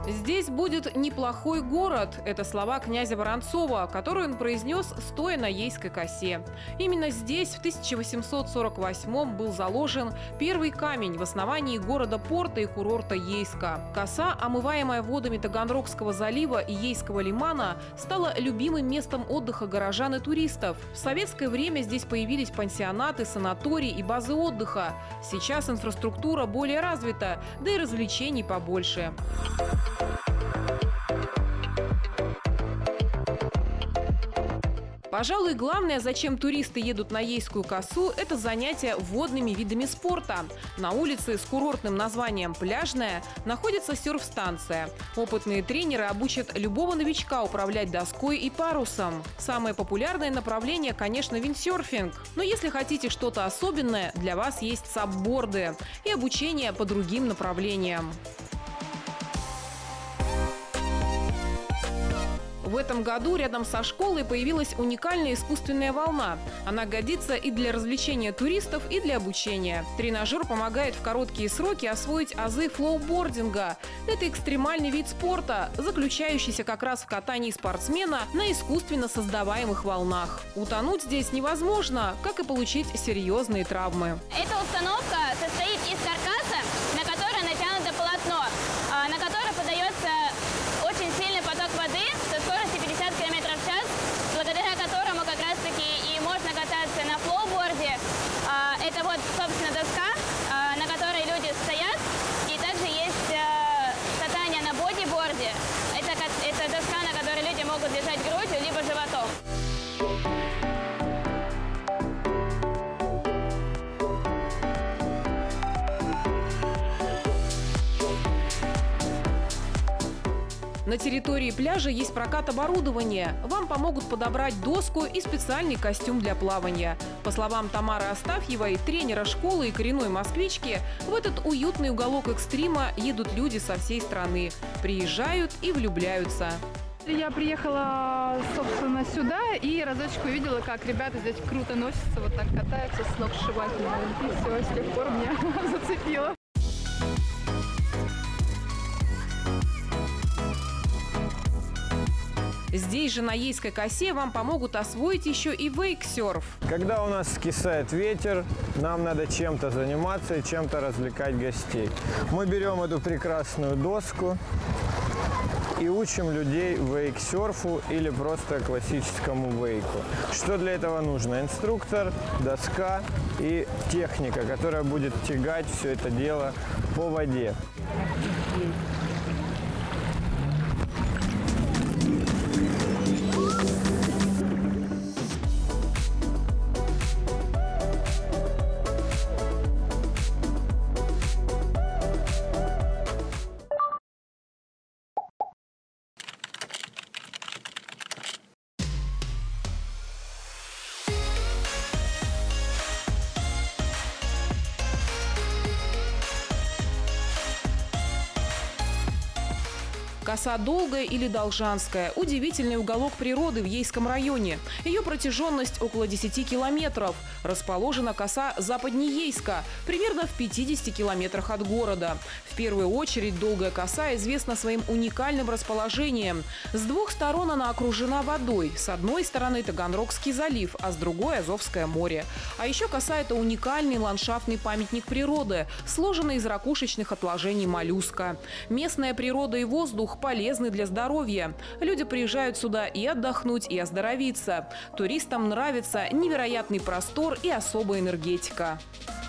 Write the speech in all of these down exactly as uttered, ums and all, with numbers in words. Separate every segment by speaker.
Speaker 1: Здесь будет неплохой город. Это слова князя Воронцова, которые он произнес, стоя на Ейской косе. Именно здесь в тысяча восемьсот сорок восьмом был заложен первый камень в основании города-порта и курорта Ейска. Коса, омываемая водами Таганрогского залива и Ейского лимана, стала любимым местом отдыха горожан и туристов. В советское время здесь появились пансионаты, санатории и базы отдыха. Сейчас инфраструктура более развита, да и развлечений побольше. Пожалуй, главное, зачем туристы едут на Ейскую косу, это занятие водными видами спорта. На улице с курортным названием «Пляжная» находится серф-станция. Опытные тренеры обучат любого новичка управлять доской и парусом. Самое популярное направление, конечно, виндсерфинг. Но если хотите что-то особенное, для вас есть сабборды и обучение по другим направлениям. В этом году рядом со школой появилась уникальная искусственная волна. Она годится и для развлечения туристов, и для обучения. Тренажер помогает в короткие сроки освоить азы флоубординга. Это экстремальный вид спорта, заключающийся как раз в катании спортсмена на искусственно создаваемых волнах. Утонуть здесь невозможно, как и получить серьезные травмы.
Speaker 2: Эта установка состоит из каркаса, на который натянуто полотно, на которое подается очень сильный поток воды со скоростью пятьдесят километров в час, благодаря которому как раз-таки и можно кататься на флоуборде. Это вот, собственно, доска, на которой люди стоят, и также есть катание на бодиборде. Это, это доска, на которой люди могут держать грудью либо животом.
Speaker 1: На территории пляжа есть прокат оборудования. Вам помогут подобрать доску и специальный костюм для плавания. По словам Тамары Астафьевой, тренера школы и коренной москвички, в этот уютный уголок экстрима едут люди со всей страны. Приезжают и влюбляются.
Speaker 3: Я приехала, собственно, сюда и разочек увидела, как ребята здесь круто носятся, вот так катаются сногсшибательно. И все, с тех пор меня зацепило.
Speaker 1: Здесь же на Ейской косе вам помогут освоить еще и вейксерф.
Speaker 4: Когда у нас скисает ветер, нам надо чем-то заниматься и чем-то развлекать гостей. Мы берем эту прекрасную доску и учим людей вейксерфу или просто классическому вейку. Что для этого нужно? Инструктор, доска и техника, которая будет тягать все это дело по воде.
Speaker 1: Коса Долгая или Должанская – удивительный уголок природы в Ейском районе. Ее протяженность около десяти километров. Расположена коса западнее Ейска, примерно в пятидесяти километрах от города. В первую очередь Долгая коса известна своим уникальным расположением. С двух сторон она окружена водой. С одной стороны Таганрогский залив, а с другой Азовское море. А еще коса – это уникальный ландшафтный памятник природы, сложенный из ракушечных отложений моллюска. Местная природа и воздух полезны для здоровья. Люди приезжают сюда и отдохнуть, и оздоровиться. Туристам нравится невероятный простор и особая энергетика.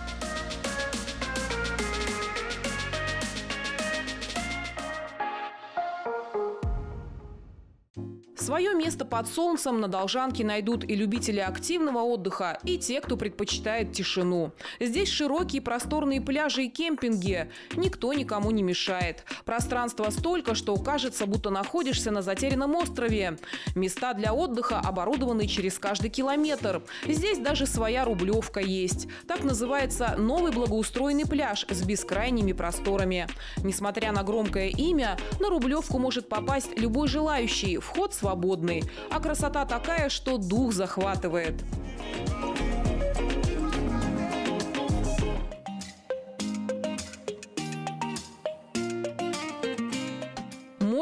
Speaker 1: Свое место под солнцем на Должанке найдут и любители активного отдыха, и те, кто предпочитает тишину. Здесь широкие просторные пляжи и кемпинги. Никто никому не мешает. Пространства столько, что кажется, будто находишься на затерянном острове. Места для отдыха оборудованы через каждый километр. Здесь даже своя рублевка есть. Так называется новый благоустроенный пляж с бескрайними просторами. Несмотря на громкое имя, на рублевку может попасть любой желающий. Вход свободный. А красота такая, что дух захватывает.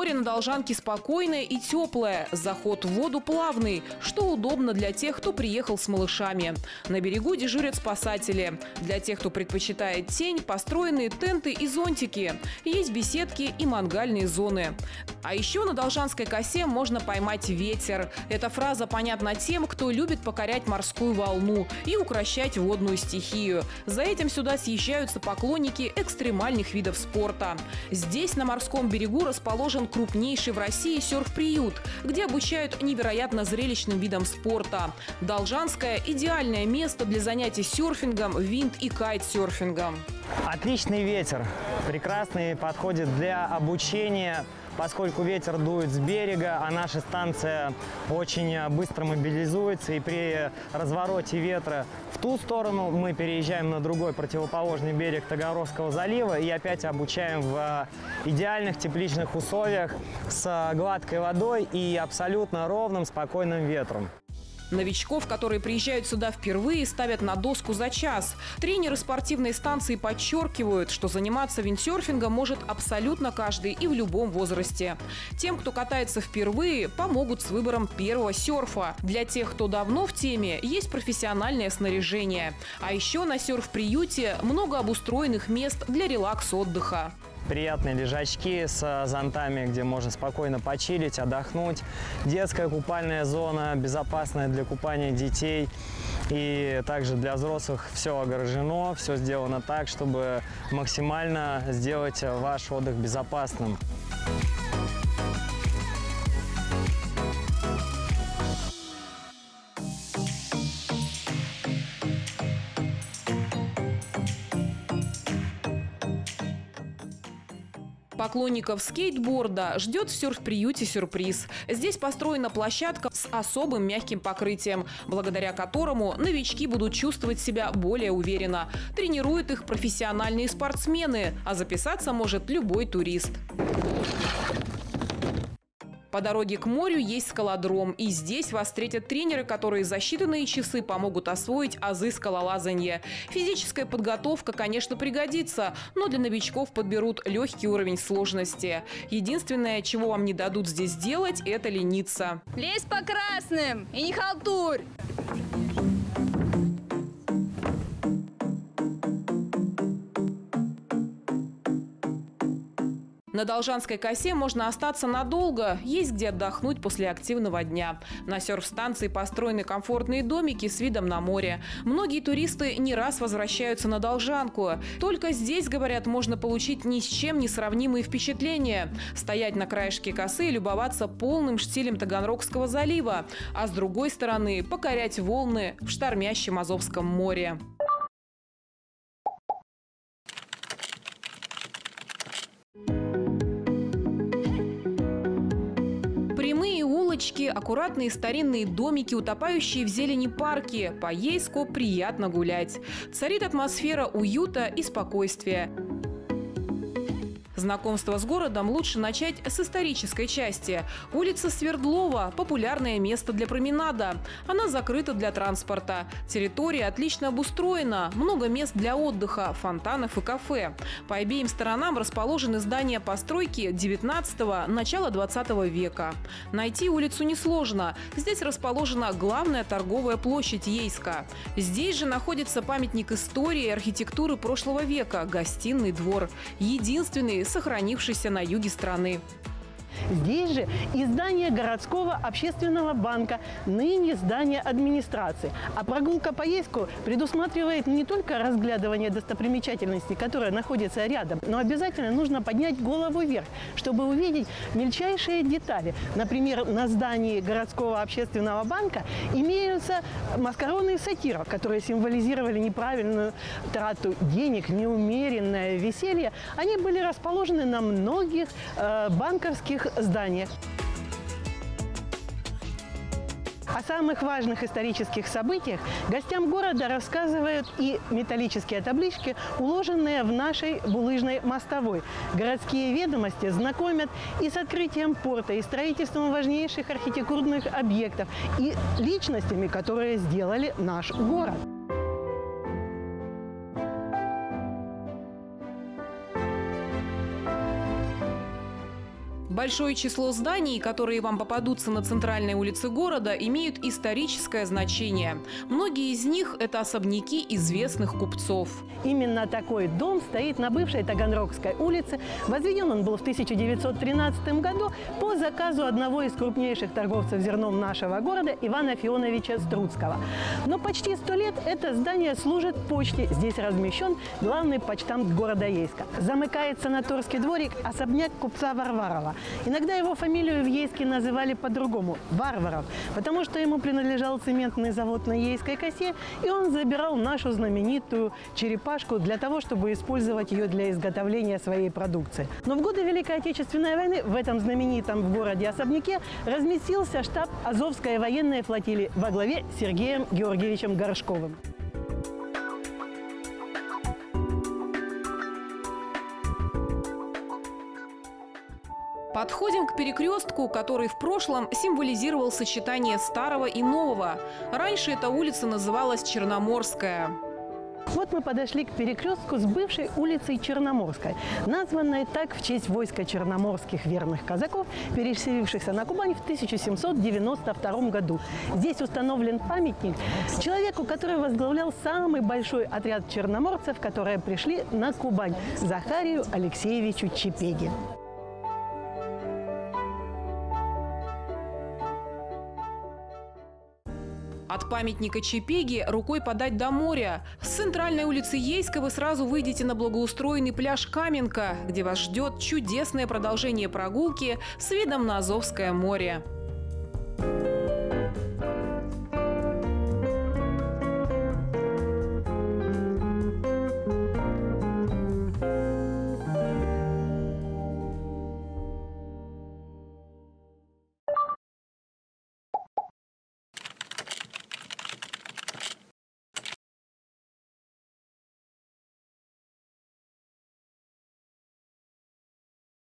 Speaker 1: Море на Должанке спокойное и теплое, заход в воду плавный, что удобно для тех, кто приехал с малышами. На берегу дежурят спасатели. Для тех, кто предпочитает тень, построены тенты и зонтики. Есть беседки и мангальные зоны. А еще на Должанской косе можно поймать ветер. Эта фраза понятна тем, кто любит покорять морскую волну и укрощать водную стихию. За этим сюда съезжаются поклонники экстремальных видов спорта. Здесь, на морском берегу, расположен крупнейший в России серф-приют, где обучают невероятно зрелищным видам спорта. Должанское – идеальное место для занятий серфингом, винд- и кайтсерфингом.
Speaker 5: Отличный ветер, прекрасный, подходит для обучения, поскольку ветер дует с берега, а наша станция очень быстро мобилизуется, и при развороте ветра в ту сторону мы переезжаем на другой противоположный берег Таганрогского залива и опять обучаем в идеальных тепличных условиях с гладкой водой и абсолютно ровным, спокойным ветром.
Speaker 1: Новичков, которые приезжают сюда впервые, ставят на доску за час. Тренеры спортивной станции подчеркивают, что заниматься виндсерфингом может абсолютно каждый и в любом возрасте. Тем, кто катается впервые, помогут с выбором первого серфа. Для тех, кто давно в теме, есть профессиональное снаряжение. А еще на серф-приюте много обустроенных мест для релакс-отдыха.
Speaker 5: Приятные лежачки с зонтами, где можно спокойно почилить, отдохнуть. Детская купальная зона, безопасная для купания детей. И также для взрослых все огорожено, все сделано так, чтобы максимально сделать ваш отдых безопасным.
Speaker 1: Поклонников скейтборда ждет в серф-приюте сюрприз. Здесь построена площадка с особым мягким покрытием, благодаря которому новички будут чувствовать себя более уверенно. Тренируют их профессиональные спортсмены, а записаться может любой турист. По дороге к морю есть скалодром, и здесь вас встретят тренеры, которые за считанные часы помогут освоить азы скалолазания. Физическая подготовка, конечно, пригодится, но для новичков подберут легкий уровень сложности. Единственное, чего вам не дадут здесь делать, это лениться.
Speaker 6: Лезь по красным и не халтурь!
Speaker 1: На Должанской косе можно остаться надолго, есть где отдохнуть после активного дня. На серф-станции построены комфортные домики с видом на море. Многие туристы не раз возвращаются на Должанку. Только здесь, говорят, можно получить ни с чем не сравнимые впечатления. Стоять на краешке косы и любоваться полным штилем Таганрогского залива, а с другой стороны покорять волны в штормящем Азовском море. Прямые улочки, аккуратные старинные домики, утопающие в зелени парки. По Ейску приятно гулять. Царит атмосфера уюта и спокойствия. Знакомство с городом лучше начать с исторической части. Улица Свердлова – популярное место для променада. Она закрыта для транспорта. Территория отлично обустроена. Много мест для отдыха, фонтанов и кафе. По обеим сторонам расположены здания постройки девятнадцатого – начала двадцатого века. Найти улицу несложно. Здесь расположена главная торговая площадь Ейска. Здесь же находится памятник истории и архитектуры прошлого века – Гостиный двор. Единственный сохранившийся на юге страны.
Speaker 7: Здесь же и здание городского общественного банка, ныне здание администрации. А прогулка по Ейску предусматривает не только разглядывание достопримечательностей, которые находятся рядом, но обязательно нужно поднять голову вверх, чтобы увидеть мельчайшие детали. Например, на здании городского общественного банка имеются маскароны сатиров, которые символизировали неправильную трату денег, неумеренное веселье. Они были расположены на многих э, банковских зданиях. О самых важных исторических событиях гостям города рассказывают и металлические таблички, уложенные в нашей булыжной мостовой. Городские ведомости знакомят и с открытием порта, и строительством важнейших архитектурных объектов, и личностями, которые сделали наш город.
Speaker 1: Большое число зданий, которые вам попадутся на центральной улице города, имеют историческое значение. Многие из них – это особняки известных купцов.
Speaker 7: Именно такой дом стоит на бывшей Таганрогской улице. Возведен он был в тысяча девятьсот тринадцатом году по заказу одного из крупнейших торговцев зерном нашего города Ивана Фионовича Струцкого. Но почти сто лет это здание служит почте. Здесь размещен главный почтамт города Ейска. Замыкает санаторский дворик особняк купца Варварова. Иногда его фамилию в Ейске называли по-другому – Варваров, потому что ему принадлежал цементный завод на Ейской косе, и он забирал нашу знаменитую черепашку для того, чтобы использовать ее для изготовления своей продукции. Но в годы Великой Отечественной войны в этом знаменитом в городе особняке разместился штаб Азовской военной флотилии во главе с Сергеем Георгиевичем Горшковым.
Speaker 1: Подходим к перекрестку, который в прошлом символизировал сочетание старого и нового. Раньше эта улица называлась Черноморская.
Speaker 7: Вот мы подошли к перекрестку с бывшей улицей Черноморской, названной так в честь войска черноморских верных казаков, переселившихся на Кубань в тысяча семьсот девяносто втором году. Здесь установлен памятник человеку, который возглавлял самый большой отряд черноморцев, которые пришли на Кубань, Захарию Алексеевичу Чепеге.
Speaker 1: От памятника Чепеги рукой подать до моря. С центральной улицы Ейска вы сразу выйдете на благоустроенный пляж Каменка, где вас ждет чудесное продолжение прогулки с видом на Азовское море.